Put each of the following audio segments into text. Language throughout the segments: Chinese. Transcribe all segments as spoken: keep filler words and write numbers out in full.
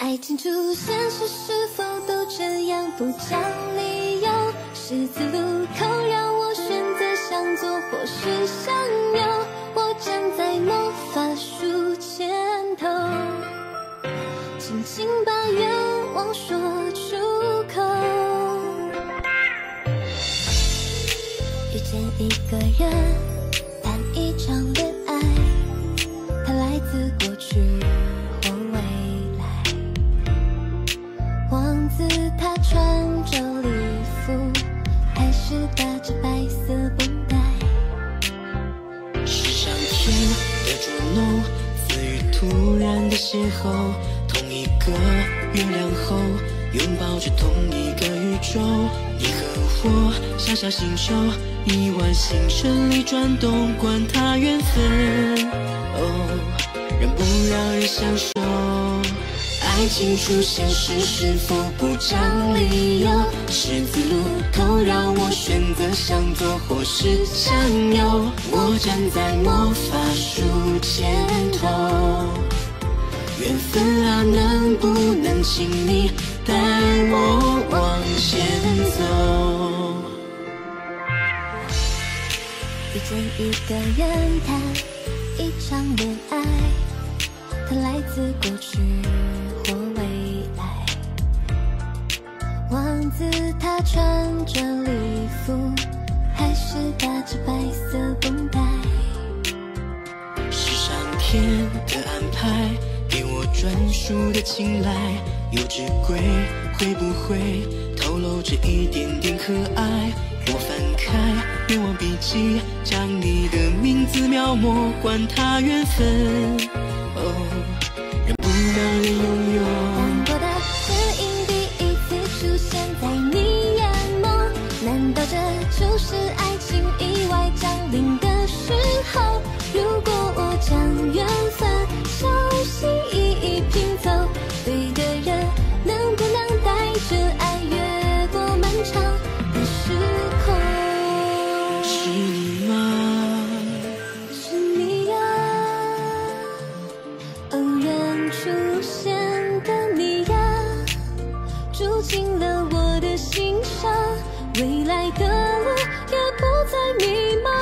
爱情出现时是否都这样不讲理由？十字路口让我选择向左或是向右，我站在魔法树前头，轻轻把愿望说出口。遇见一个人，谈一场恋爱，它来自过去或未来。王子他穿着礼服，还是打着白色绷带。 是上天的捉弄，赐予突然的邂逅，同一个月亮后，拥抱着同一个宇宙。你和我小小星球，亿万星辰里转动，管它缘分。哦，让不让人享受？爱情出现时是否不讲理由？十字路口让我选择向左或是向右，我站在魔法树前头。缘分啊，能不能请你带我往前走？ 遇见一个人，谈一场恋爱，它来自过去或未来。王子他穿着礼服，还是打着白色绷带。 是上天的安排，给我专属的青睐。有只龟会不会透露着一点点可爱？我翻开愿望笔记，将你的名字描摹，管它缘分。哦，让不让人拥有？ 难过的身影第一次出现在你眼眸，难道这就是爱情意外降临的时候？如果我将缘分小心翼翼拼凑，对的人能不能带着爱越过漫长的时空？ 是你吗？ 是你呀，偶然出现的你呀，住进了我的心上，未来的路也不再迷茫。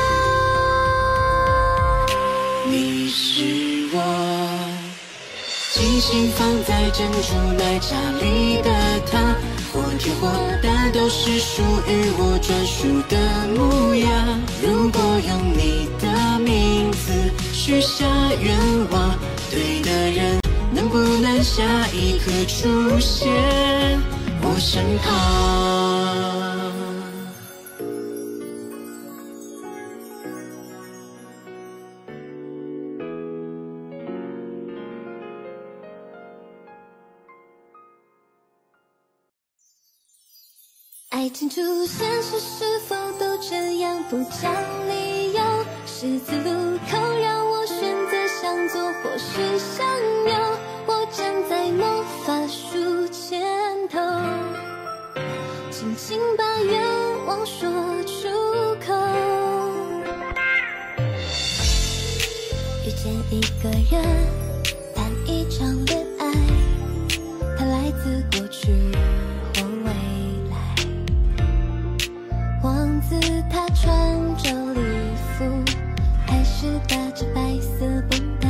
你是我精心放在珍珠奶茶里的糖，或甜或淡都是属于我专属的模样。如果用你的名字许下愿望，对的人能不能下一刻出现我身旁？ 爱情出现时是否都这样不讲理由？十字路口让我选择向左或是向右，我站在魔法树前头，轻轻把愿望说出口。遇见一个人，谈一场恋爱，它来自过去或未来。王子他穿着礼服，还是打着白色绷带。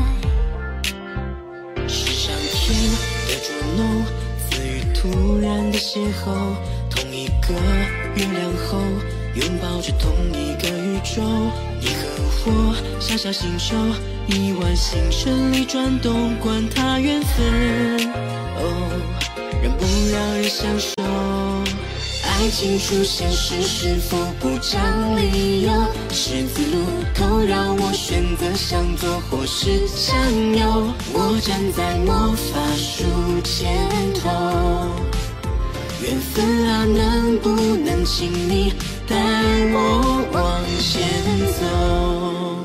是上天的捉弄，赐予突然的邂逅，同一个月亮后，拥抱着同一个宇宙。你和我小小星球，亿万星辰里转动，管它缘分。哦，让不让人享受？爱情出现时是否不讲理由？十字路口让我选择向左或是向右，我站在魔法树前头。缘分啊，能不能请你带我往前走？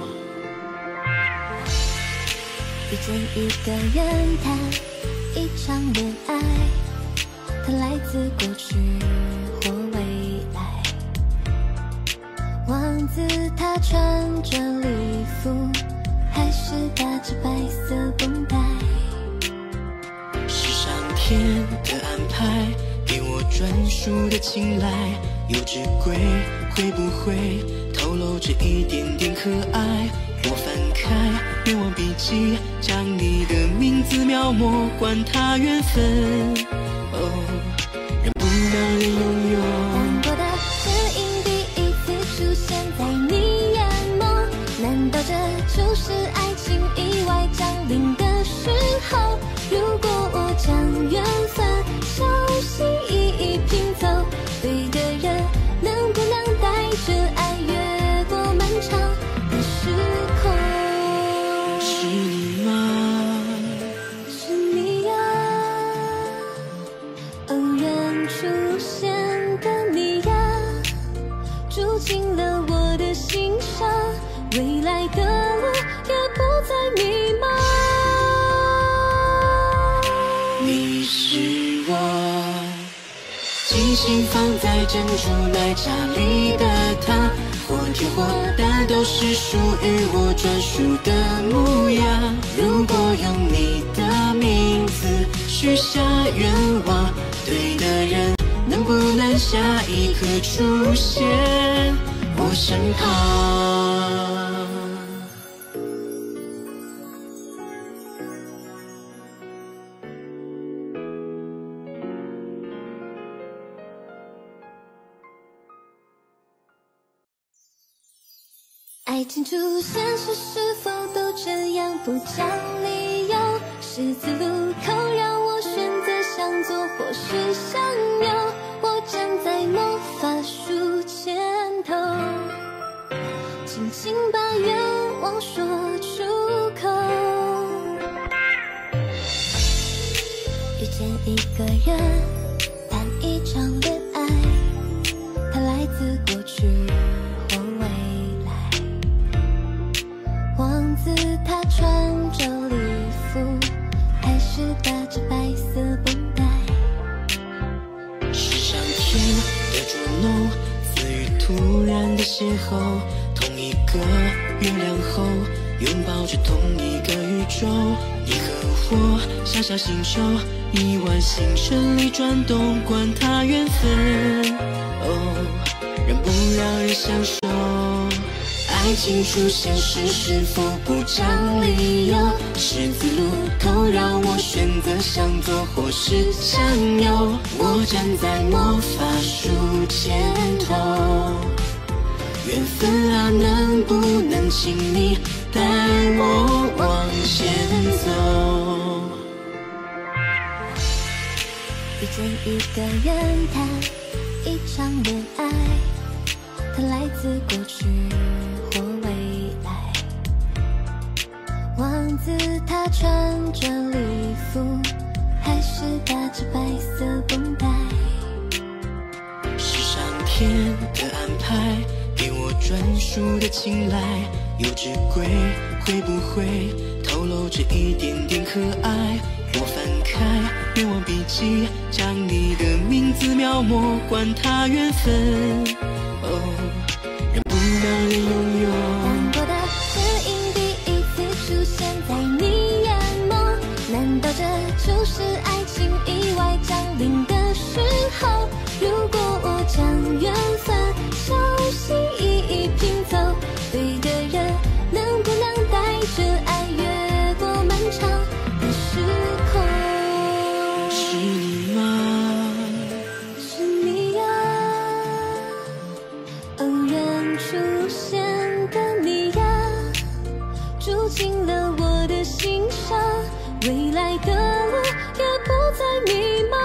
遇见一个人，谈一场恋爱，它来自过去或未来。王子他穿着礼服，还是打着白色绷带。 是上专属的青睐，有只龟会不会透露着一点点可爱？我翻开愿望笔记，将你的名字描摹，管它缘分。哦，人不让人拥有。 难过的身影第一次出现在你眼眸，难道这就是爱情意外降临的时候？如果我将缘分小心翼翼拼凑，对的人能不能带着爱越过漫长的时空？ 是你吗？ 是你呀，偶然出现的你呀，住进了我的心上，未来的路也不再迷茫。 你是我精心放在珍珠奶茶里的糖，或甜或淡都是属于我专属的模样。如果用你的名字许下愿望，对的人能不能下一刻出现我身旁？ 爱情出现时是否都这样不讲理由？十字路口让我选择向左或是向右，我站在魔法树前头，轻轻把愿望说出口。遇见一个人，谈一场恋爱，它来自过去或未来。王子他穿着礼服，还是打着白色绷带？ 是上天的捉弄，赐予突然的邂逅，同一个月亮后，拥抱着同一个宇宙。你和我小小星球，亿万星辰里转动，管它缘分。哦，人不让人相守。爱情出现时是否不讲理由？十字路口让我选择向左或是向右，我站在魔法树前头。缘分啊，能不能请你带我往前走？ 遇见一个人，谈一场恋爱，它来自过去或未来。王子他穿着礼服，还是打着白色绷带？ 是上天的安排，给我专属的青睐。有只龟会不会透露着一点点可爱？我翻开愿望笔记，将你的名字描摹，管它缘分。哦，人不让人拥有。 难过的身影第一次出现在你眼眸，难道这就是爱情意外降临的时候？如果我将缘分小心翼翼拼凑，对的人能不能带着爱越过漫长的时空？ 是你吗？ 是你呀，偶然出现的你呀，住进了我的心上，未来的路也不再迷茫。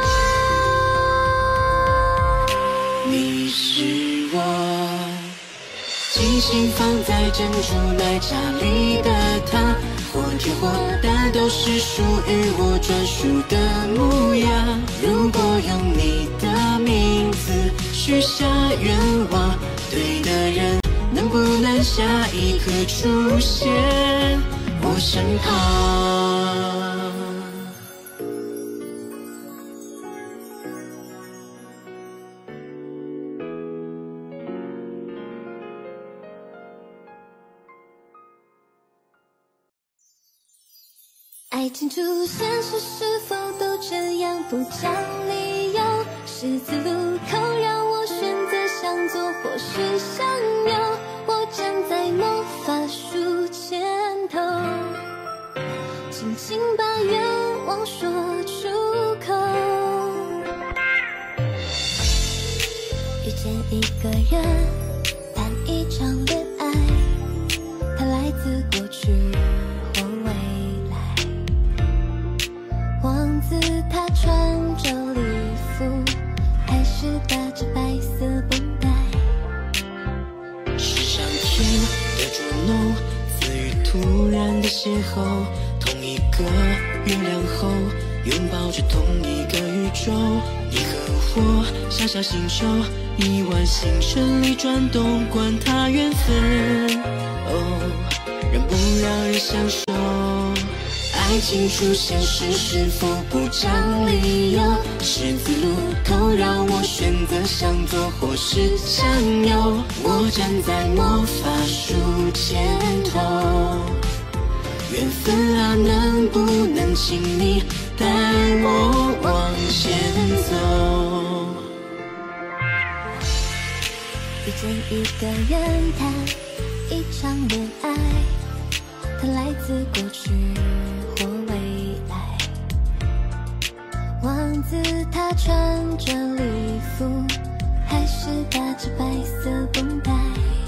你是我精心放在珍珠奶茶里的糖，或甜或淡都是属于我专属的模样。如果用你的名字许下愿望，对的人能不能下一刻出现我身旁？ 爱情出现时是否都这样不讲理由？十十字路口让我选择向左或是向右，我站在魔法树前头，轻轻把愿望说出口。遇见一个人，谈一场恋爱，它来自过去或未来。王子他穿着礼服，还是打着白色绷带。 是上天的捉弄，赐予突然的邂逅，同一个月亮后，拥抱着同一个宇宙。你和我，小小星球，亿万星辰里转动，管它缘分。哦，让不让人享受？爱情出现时是否不讲理由？十字路口让我选择向左或是向右，我站在魔法树前头。缘分啊，能不能请你带我往前走？ 遇见一个人，谈一场恋爱，它来自过去或未来。王子他穿着礼服，还是打着白色绷带。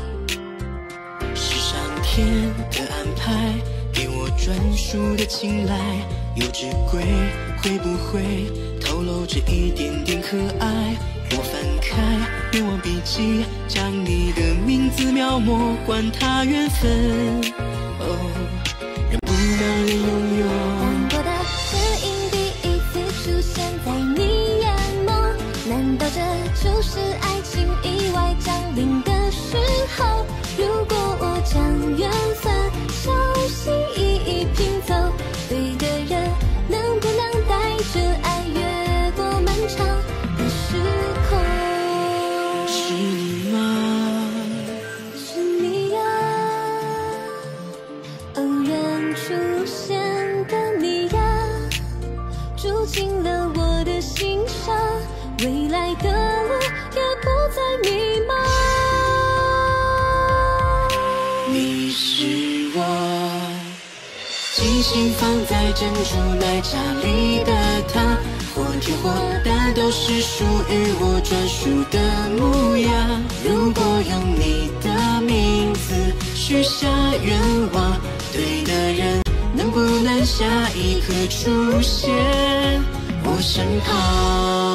是上天的安排，给我专属的青睐。有只龟会不会透露着一点点可爱？我翻开愿望笔记，将你的名字描摹，管它缘分。哦，让不让人拥有？ 难过的身影第一次出现在你眼眸，难道这就是爱情意外降临的时候？如果我将缘分小心翼翼拼凑，对的人能不能带着爱越过漫长的时空？ 是你吗？ 是你呀，偶然出现的你呀，住进了我的心上，未来的路也不再迷茫。 你是我精心放在珍珠奶茶里的糖，或甜或淡都是属于我专属的模样。如果用你的名字许下愿望，对的人能不能下一刻出现我身旁？